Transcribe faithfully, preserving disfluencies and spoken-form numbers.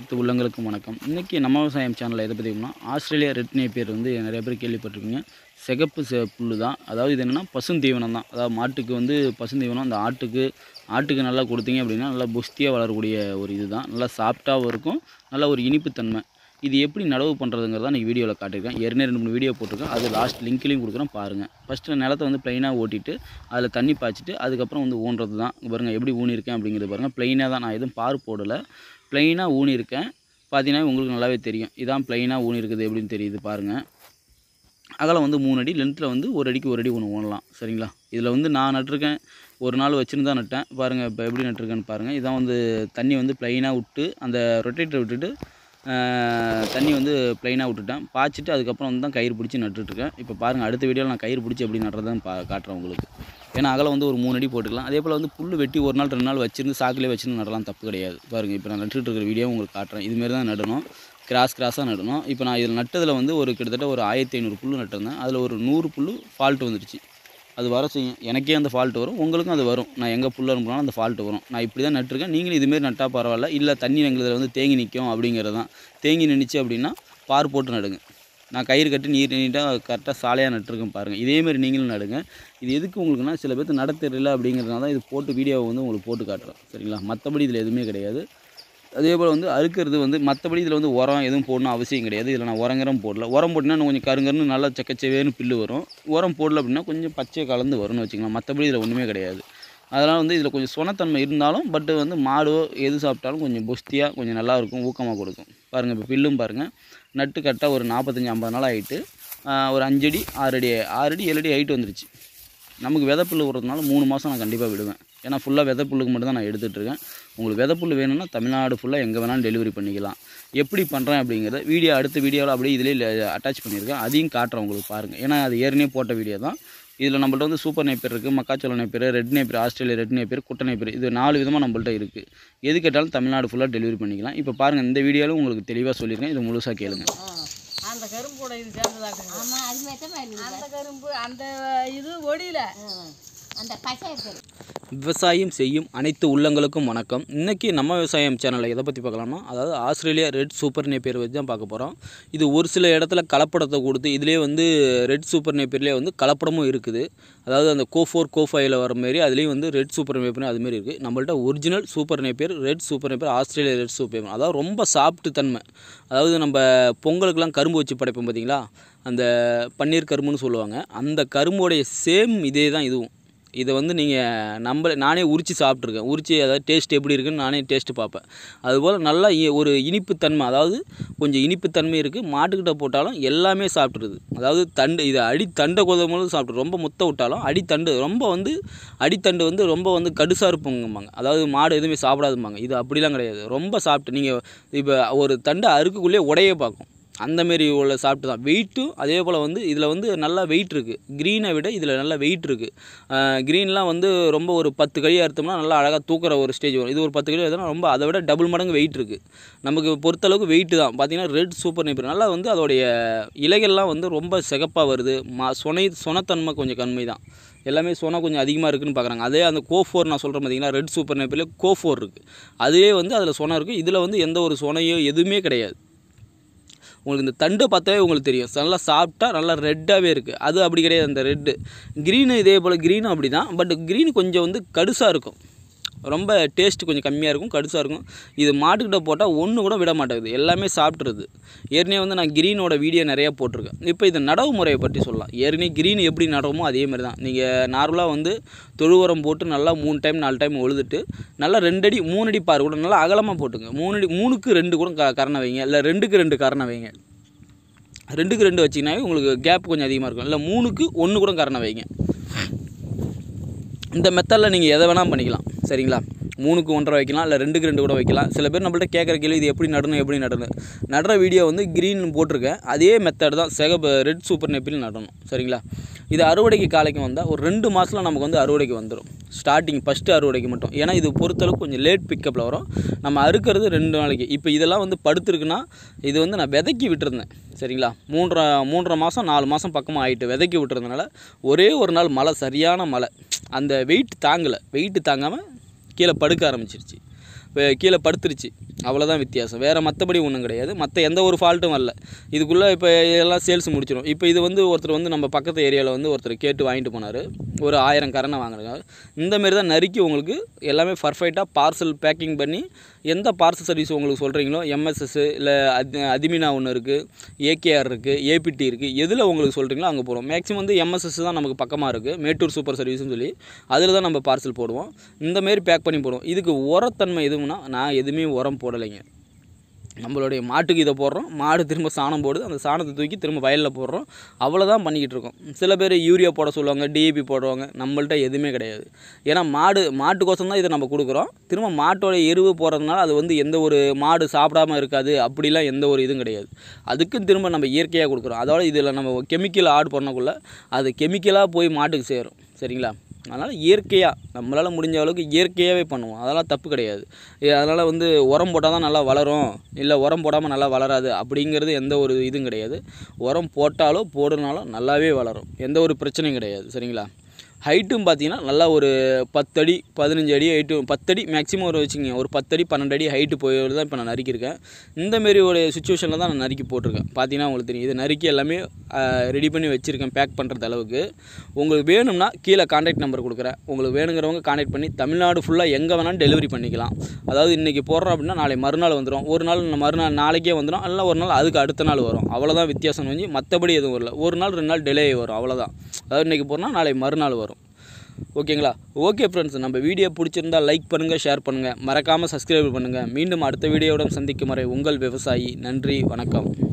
அனைத்து உள்ளங்களுக்கும் வணக்கம். இன்றைக்கி நம்ம விவசாயம் சேனலில் எதை பற்றினா ஆஸ்திரேலியா ரெட் நேப்பியர் வந்து நிறைய பேர் கேள்விப்பட்டிருக்கீங்க. சிகப்பு செ புல்லு தான். அதாவது இது என்னென்னா பசுந்தீவனம் தான். அதாவது மாட்டுக்கு வந்து பசுந்தீவனம் அந்த ஆட்டுக்கு ஆட்டுக்கு நல்லா கொடுத்தீங்க அப்படின்னா நல்லா புஷ்டியாக வளரக்கூடிய ஒரு இது தான். நல்லா சாஃப்டாகவும் இருக்கும், நல்ல ஒரு இனிப்புத்தன்மை. இது எப்படி நடவு பண்ணுறதுங்கிறத இன்றைக்கி வீடியோவில் காட்டியிருக்கேன். ஏற்கனவே ரெண்டு மூணு வீடியோ போட்டிருக்கேன், அது லாஸ்ட் லிங்க்லேயும் கொடுக்குறேன் பாருங்கள். ஃபஸ்ட்டு நிலத்தை வந்து ப்ளைனாக ஓட்டிட்டு அதில் தண்ணி பாய்ச்சிட்டு அதுக்கப்புறம் வந்து ஊன்றது தான். பாருங்கள் எப்படி ஊனியிருக்கேன் அப்படிங்கிறது பாருங்கள். ப்ளைனாக தான், நான் எதுவும் பார் போடலை, ப்ளைனாக ஊனியிருக்கேன். பார்த்தீங்கன்னா உங்களுக்கு நல்லாவே தெரியும். இதான் ப்ளைனாக ஊனிருக்குது எப்படின்னு தெரியுது பாருங்கள். அகலம் வந்து மூணு அடி, லென்த்தில் வந்து ஒரு அடிக்கு ஒரு அடி ஒன்று ஊனலாம். சரிங்களா? இதில் வந்து நான் நட்டிருக்கேன், ஒரு நாள் வச்சுருந்து தான் நட்டேன். பாருங்கள் இப்போ எப்படி நட்டிருக்கேன்னு பாருங்கள். இதான் வந்து தண்ணி வந்து ப்ளைனாக விட்டு அந்த ரொட்டேட்டரை விட்டுட்டு தண்ணி வந்து ப்ளைனாக விட்டுட்டேன், பாய்ச்சிட்டு அதுக்கப்புறம் வந்து தான் கயிறு பிடிச்சி நட்டுட்ருக்கேன். இப்போ பாருங்கள், அடுத்த வீடியோவில் நான் கயிறு பிடிச்சி எப்படி நட்டுறதுன்னு பா காட்டுறேன் உங்களுக்கு. ஏன்னா அகலம் வந்து ஒரு மூணு அடி போட்டுக்கலாம். அதே போல் வந்து புல் வெட்டி ஒரு நாள் ரெண்டு நாள் வச்சிருந்து சாக்கிலே வச்சுருந்து நடலாம், தப்பு கிடையாது. பாருங்கள் இப்போ நான் நட்டுட்டு இருக்கிற வீடியோ உங்களுக்கு காட்டுறேன். இதுமாரி தான் நடணும், கிராஸ் கிராஸாக நடணும். இப்போ நான் இதில் நட்டதில் வந்து ஒரு கிட்டத்தட்ட ஒரு ஆயிரத்தி ஐநூறு புல் நட்டிருந்தேன். அதில் ஒரு நூறு புல் ஃபால்ட்டு வந்துடுச்சு. அது வர செய்யும், எனக்கே அந்த ஃபால்ட்டு வரும், உங்களுக்கும் அது வரும். நான் எங்கே புல் அனுப்புனாலும் அந்த ஃபால்ட்டு வரும். நான் இப்படி தான் நட்டுருக்கேன். நீங்களும் இதுமாரி நட்டால் பரவாயில்ல. இல்லை தண்ணி எங்களுக்கு வந்து தேங்கி நிற்கும் அப்படிங்கிறது தான். தேங்கி நின்றுச்சு அப்படின்னா பார் போட்டு நடுங்க. நான் கயிறு கட்டி நீர் நீட்டாக கரெக்டாக சாலையாக நட்டுருக்கேன் பாருங்கள். இதேமாரி நீங்களும் நடுங்க. இது எதுக்கு உங்களுக்குன்னா, சில பேருக்கு நட தெரியல அப்படிங்கிறதுனால தான் இது போட்டு வீடியோவை வந்து உங்களுக்கு போட்டு காட்டுறேன். சரிங்களா? மற்றபடி இதில் எதுவுமே கிடையாது. அதே போல் வந்து அறுக்கிறது வந்து மற்றபடி இதில் வந்து உரம் எதுவும் போடணும் அவசியம் கிடையாது. இதில் நான் உரங்கரம் போடல. உரம் போட்டிங்கன்னா கொஞ்சம் கருங்கருன்னு நல்லா செக்கச்சேவேன்னு பில்லு வரும். உரம் போடல அப்படின்னா கொஞ்சம் பச்சை கலந்து வரும்னு வச்சுக்கலாம். மற்றபடி இதில் ஒன்றுமே கிடையாது. அதனால் வந்து இதில் கொஞ்சம் சொனத்தன்மை இருந்தாலும், பட்டு வந்து மாடோ எது சாப்பிட்டாலும் கொஞ்சம் புஷ்டியாக கொஞ்சம் நல்லாயிருக்கும், ஊக்கமாக கொடுக்கும். பாருங்கள் இப்போ பில்லும் பாருங்கள். நட்டு கரெக்டாக ஒரு நாற்பத்தஞ்சி ஐம்பது நாள் ஆகிட்டு ஒரு அஞ்சடி ஆறு அடி ஆறு அடி ஏழு அடி ஹைட்டு வந்துருச்சு. நமக்கு விதைப்புல் விடுறதுனால மூணு மாதம் நான் கண்டிப்பாக விடுவேன். ஏன்னா ஃபுல்லாக விதைப்புல்லுக்கு மட்டும் தான் நான் எடுத்துகிட்ருக்கேன். உங்களுக்கு விதைப்புல் வேணும்னா தமிழ்நாடு ஃபுல்லாக எங்கே வேணாலும் டெலிவரி பண்ணிக்கலாம். எப்படி பண்ணுறேன் அப்படிங்கிறத வீடியோ அடுத்த வீடியோவில் அப்படியே இதிலே அட்டாச் பண்ணியிருக்கேன், அதையும் காட்டுறேன் உங்களுக்கு பாருங்கள். ஏன்னா அது ஏற்கனவே போட்ட வீடியோ தான். இதில் நம்மள்ட்ட வந்து சூப்பர் நேப்பியர் இருக்குது, மக்காச்சோள napier, red napier, Australia red napier, குட்டை நேப்பியர், இது நாலு விதமாக நம்மள்ட்ட இருக்குது. எது கேட்டாலும் தமிழ்நாடு ஃபுல்லாக டெலிவரி பண்ணிக்கலாம். இப்போ பாருங்கள், இந்த வீடியோவில் உங்களுக்கு தெளிவாக சொல்லியிருக்கேன். இது முழுசாக கேளுங்க. அந்த கரும்போட இது சேர்ந்ததாக்குங்க. ஆமா, அது மெத்தமா இருக்குது. அந்த கரும்பு அந்த இது ஒடியில அந்த பச்சை இருக்குது. விவசாயம் செய்யும் அனைத்து உள்ளங்களுக்கும் வணக்கம். இன்றைக்கி நம்ம விவசாயம் சேனலில் எதை பற்றி பார்க்கலாம்னா, அதாவது ஆஸ்திரேலியா ரெட் சூப்பர் நேப்பியர் வச்சு தான் பார்க்க போகிறோம். இது ஒரு சில இடத்துல கலப்படத்தை கொடுத்து, இதிலே வந்து ரெட் சூப்பர் நேப்பியர்லேயே வந்து கலப்படமும் இருக்குது. அதாவது அந்த கோ ஃபோர் கோ ஃபைவ்ல வர மாரி அதுலேயும் வந்து ரெட் சூப்பர் நேப்பியர் அதுமாரி இருக்குது. நம்மள்ட்ட original super napier, red super napier, Australia red super napier. அதாவது ரொம்ப சாஃப்ட்டு தன்மை. அதாவது நம்ம பொங்கலுக்கெலாம் கரும்பு வச்சு படைப்போம் பார்த்தீங்களா, அந்த பன்னீர் கரும்புன்னு சொல்லுவாங்க. அந்த கரும்போடைய சேம் இதே தான் இதுவும். இதை வந்து நீங்கள் நம்ம நானே உரித்து சாப்பிட்ருக்கேன். உரித்து அதாவது டேஸ்ட் எப்படி இருக்குதுன்னு நானே டேஸ்ட்டு பார்ப்பேன். அதுபோல் நல்லா ஒரு இனிப்புத்தன்மை, அதாவது கொஞ்சம் இனிப்புத்தன்மை இருக்குது. மாட்டுக்கிட்ட போட்டாலும் எல்லாமே சாப்பிட்ருது. அதாவது தண்டு, இதை அடித்தண்டை கொதம்போது சாப்பிட்ரு. ரொம்ப முத்த விட்டாலும் அடித்தண்டு ரொம்ப வந்து அடித்தண்டு வந்து ரொம்ப வந்து கடுசாக இருப்போங்கம்பாங்க. அதாவது மாடு எதுவுமே சாப்பிடாதும்பாங்க. இது அப்படிலாம் கிடையாது. ரொம்ப சாப்பிட்டு நீங்கள் இப்போ ஒரு தண்டை அறுக்குள்ளே உடையே பார்க்கும், அந்தமாரி உள்ள சாப்பிட்டு தான். வெயிட்டும் அதே போல் வந்து இதில் வந்து நல்லா வெயிட் இருக்குது. க்ரீனை விட இதில் நல்லா வெயிட் இருக்குது. க்ரீன்லாம் வந்து ரொம்ப ஒரு பத்து கழி அறுத்தோம்னா நல்லா அழகாக தூக்குற ஒரு ஸ்டேஜ் வரும். இது ஒரு பத்து கழி அறுத்தோம்னா ரொம்ப அதை விட டபுள் மடங்கு வெயிட் இருக்குது. நமக்கு பொறுத்தளவுக்கு வெயிட்டு தான். பார்த்திங்கன்னா ரெட் சூப்பர் நேப்பியர் நல்லா வந்து அதோடைய இலைகள்லாம் வந்து ரொம்ப சிகப்பாக வருது. மா சொனை சொனத்தன்மை கொஞ்சம் கம்மை தான். எல்லாமே சொன்னால் கொஞ்சம் அதிகமாக இருக்குதுன்னு பார்க்குறாங்க. அதே அந்த கோ ஃபோர் நான் சொல்கிறேன் பார்த்தீங்கன்னா, ரெட் சூப்பர் நேப்பியர்லேயே கோ ஃபோர் இருக்குது. அதுவே வந்து அதில் சொனை இருக்குது. இதில் வந்து எந்த ஒரு சொனையோ எதுவுமே கிடையாது. உங்களுக்கு இந்த தண்டை பார்த்தாவே உங்களுக்கு தெரியும், நல்லா சாப்பிட்டா நல்லா ரெட்டாகவே இருக்குது. அது அப்படி கிடையாது. அந்த ரெட்டு க்ரீனு இதே போல் க்ரீனும் அப்படி தான். பட் க்ரீன் கொஞ்சம் வந்து கடுசாக இருக்கும், ரொம்ப டேஸ்ட்டு கொஞ்சம் கம்மியாக இருக்கும், கடுசாக இருக்கும். இது மாட்டுக்கிட்ட போட்டால் ஒன்று கூட விட மாட்டேங்குது, எல்லாமே சாப்பிட்ருது. ஏற்கனவே வந்து நான் க்ரீனோட வீடியோ நிறையா போட்டிருக்கேன். இப்போ இது நடவு முறையை பற்றி சொல்லலாம். ஏற்கனவே க்ரீன் எப்படி நடவுமோ அதே மாதிரி தான். நீங்கள் நார்மலாக வந்து தொழு உரம் போட்டு நல்லா மூணு டைம் நாலு டைம் உழுதுட்டு நல்லா ரெண்டு அடி மூணு அடி பாரு கூட நல்லா அகலமாக போட்டுங்க. மூணு அடி மூணுக்கு ரெண்டு கூட க கரணை வைங்க, இல்லை ரெண்டுக்கு ரெண்டு கரணை வைங்க. ரெண்டுக்கு ரெண்டு வச்சிங்கனாவே உங்களுக்கு கேப் கொஞ்சம் அதிகமாக இருக்கும். இல்லை மூணுக்கு ஒன்று கூட கரணை வைங்க. இந்த மெத்தடில் நீங்கள் எதை வேணால் பண்ணிக்கலாம். சரிங்களா? மூணுக்கு ஒன்றரை வைக்கலாம், இல்லை ரெண்டுக்கு ரெண்டு கூட வைக்கலாம். சில பேர் நம்மள்ட்ட கேட்குற கேள்வி, இது எப்படி நடணும் எப்படி நடணும் நடுற வீடியோ வந்து க்ரீன் போட்டிருக்கேன். அதே மெத்தட் தான் சிகப்பு ரெட் சூப்பர் நேப்பியர் நடணும். சரிங்களா? இது அறுவடைக்கு காலைக்கு வந்தால் ஒரு ரெண்டு மாதத்தில் நமக்கு வந்து அறுவடைக்கு வந்துடும். ஸ்டார்டிங் ஃபஸ்ட்டு அறுவடைக்கு மட்டும். ஏன்னா இது பொறுத்தளவுக்கு கொஞ்சம் லேட் பிக்கப்பில் வரும். நம்ம அறுக்கிறது ரெண்டு நாளைக்கு. இப்போ இதெல்லாம் வந்து படுத்துருக்குன்னா இது வந்து நான் விதைக்கி விட்டுருந்தேன். சரிங்களா? மூன்றரை மூன்றரை மாதம் நாலு மாதம் பக்கமாக ஆகிட்டு விதைக்கி விட்டுறதுனால ஒரே ஒரு நாள் மழை, சரியான மழை, அந்த வெயிட் தாங்கலை. வெயிட்டு தாங்காமல் கீழே படுக்க ஆரம்பிச்சிருச்சு. கீழே படுத்துருச்சு, அவ்வளோதான் வித்தியாசம். வேறு மற்றபடி ஒன்றும் கிடையாது. மற்ற எந்த ஒரு ஃபால்ட்டும் வரல. இதுக்குள்ளே இப்போ எல்லாம் சேல்ஸ் முடிச்சிடும். இப்போ இது வந்து ஒருத்தர் வந்து நம்ம பக்கத்து ஏரியாவில் வந்து ஒருத்தர் கேட்டு வாங்கிட்டு போனார், ஒரு ஆயிரம் கரணை வாங்குறாங்க. இந்தமாரி தான் நறுக்கி உங்களுக்கு எல்லாமே பர்ஃபெக்டாக பார்சல் பேக்கிங் பண்ணி எந்த பார்சல் சர்வீஸ் உங்களுக்கு சொல்கிறீங்களோ, எம்எஸ்எஸ் இல்லை அது அதிமினா ஒன்று இருக்குது, ஏகேஆர் இருக்குது, ஏபிடி இருக்குது, எதில் உங்களுக்கு சொல்கிறீங்களோ அங்கே போடுவோம். மேக்ஸிமம் வந்து எம்எஸ்எஸ் தான் நமக்கு பக்கமாக இருக்குது, மேட்டூர் சூப்பர் சர்வீஸ்னு சொல்லி அதில் தான் நம்ம பார்சல் போடுவோம். இந்தமாரி பேக் பண்ணி போடுவோம். இதுக்கு உரத்தன்மை எதுவும்னா நான் எதுவுமே உரம் போடலைங்க. நம்மளுடைய மாட்டுக்கு இதை போடுறோம், மாடு திரும்ப சாணம் போடுது, அந்த சாணத்தை தூக்கி திரும்ப வயலில் போடுறோம், அவ்வளோதான் பண்ணிக்கிட்டு இருக்கோம். சில பேர் யூரியா போட சொல்லுவாங்க, டிஏபி போடுவாங்க, நம்மள்ட்ட எதுவுமே கிடையாது. ஏன்னா மாடு மாட்டுக்கோசம் தான் இதை நம்ம கொடுக்குறோம். திரும்ப மாட்டோட எருவு போடுறதுனால அது வந்து எந்த ஒரு மாடு சாப்பிடாமல் இருக்காது, அப்படிலாம் எந்த ஒரு இதுவும் கிடையாது. அதுக்கும் திரும்ப நம்ம இயற்கையாக கொடுக்குறோம். அதோட இதில் நம்ம கெமிக்கல் ஆட் பண்ணக்குள்ளே அது கெமிக்கலாக போய் மாட்டுக்கு சேரும். சரிங்களா? அதனால் இயற்கையாக நம்மளால் முடிஞ்ச அளவுக்கு இயற்கையாகவே பண்ணுவோம். அதெல்லாம் தப்பு கிடையாது. அதனால் வந்து உரம் போட்டால் தான் நல்லா வளரும், இல்லை உரம் போடாமல் நல்லா வளராது அப்படிங்கிறது எந்த ஒரு இதுவும் கிடையாது. உரம் போட்டாலோ போடுனாலும் நல்லாவே வளரும், எந்த ஒரு பிரச்சனையும் கிடையாது. சரிங்களா? ஹைட்டும் பார்த்தீங்கன்னா நல்லா ஒரு பத்தடி பதினஞ்சு அடி ஹைட்டு, பத்தடி மேக்ஸிமம் ஒரு வச்சுங்க, ஒரு பத்தடி பன்னெண்டு அடி ஹைட்டு போய் தான் இப்போ நான் நறுக்கியிருக்கேன். இந்தமாரி ஒரு சுச்சுவேஷனில் தான் நான் நறுக்கி போட்டிருக்கேன். பார்த்தீங்கன்னா உங்களுக்கு தெரியும், இது நறுக்கி எல்லாமே ரெடி பண்ணி வச்சுருக்கேன் பேக் பண்ணுறது அளவுக்கு. உங்களுக்கு வேணும்னா கீழே கான்டாக்ட் நம்பர் கொடுக்குறேன், உங்களுக்கு வேணுங்கிறவங்க கான்டாக்ட் பண்ணி தமிழ்நாடு ஃபுல்லாக எங்கே வேணாலும் டெலிவரி பண்ணிக்கலாம். அதாவது இன்றைக்கி போடுறோம் அப்படின்னா நாளை மறுநாள் வந்துடும், ஒரு நாள் மறுநாள் நாளைக்கே வந்துடும், இல்லை ஒரு நாள் அதுக்கு அடுத்த நாள் வரும், அவ்வளோதான் வித்தியாசம். வந்து மற்றபடி எதுவும் வரல, ஒரு நாள் ரெண்டு நாள் டிலே வரும், அவ்வளோதான். அதாவது இன்றைக்கி போனால் நாளை மறுநாள் வரும். ஓகேங்களா? ஓகே ஃப்ரெண்ட்ஸ், நம்ம வீடியோ பிடிச்சிருந்தால் லைக் பண்ணுங்கள், ஷேர் பண்ணுங்கள், மறக்காமல் சப்ஸ்கிரைப் பண்ணுங்கள். மீண்டும் அடுத்த வீடியோவுடன் சந்திக்கும் வரை உங்கள் விவசாயி. நன்றி, வணக்கம்.